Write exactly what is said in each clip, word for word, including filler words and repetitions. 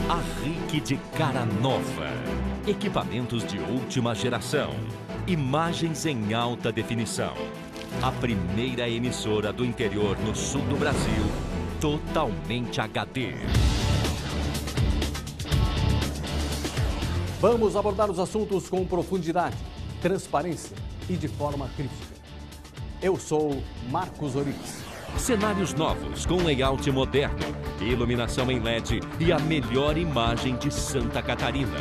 A RIC de cara nova. Equipamentos de última geração. Imagens em alta definição. A primeira emissora do interior no sul do Brasil, totalmente H D. Vamos abordar os assuntos com profundidade, transparência e de forma crítica. Eu sou Marcos Orix. Cenários novos com layout moderno, iluminação em L E D e a melhor imagem de Santa Catarina.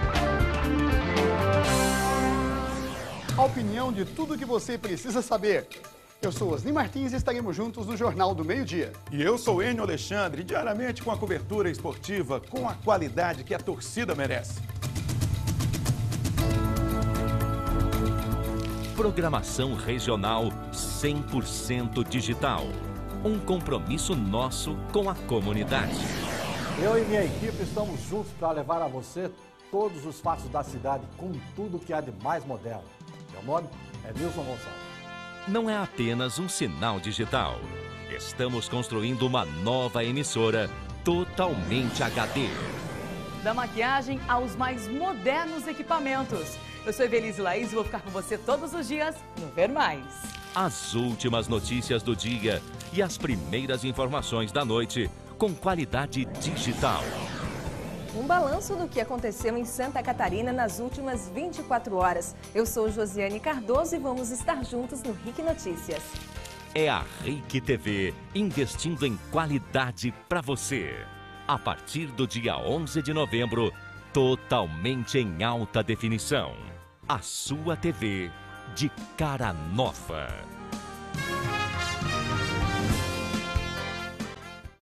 A opinião de tudo que você precisa saber. Eu sou Osni Martins e estaremos juntos no Jornal do Meio-Dia. E eu sou Enio Alexandre, diariamente com a cobertura esportiva com a qualidade que a torcida merece. Programação regional cem por cento digital. Um compromisso nosso com a comunidade. Eu e minha equipe estamos juntos para levar a você todos os fatos da cidade com tudo que há de mais moderno. Meu nome é Nilson Gonçalves. Não é apenas um sinal digital. Estamos construindo uma nova emissora totalmente H D. Da maquiagem aos mais modernos equipamentos. Eu sou Evelise Laís e vou ficar com você todos os dias no Ver Mais. As últimas notícias do dia e as primeiras informações da noite com qualidade digital. Um balanço do que aconteceu em Santa Catarina nas últimas vinte e quatro horas. Eu sou Josiane Cardoso e vamos estar juntos no RIC Notícias. É a RIC T V investindo em qualidade para você. A partir do dia onze de novembro, totalmente em alta definição. A sua T V de cara nova.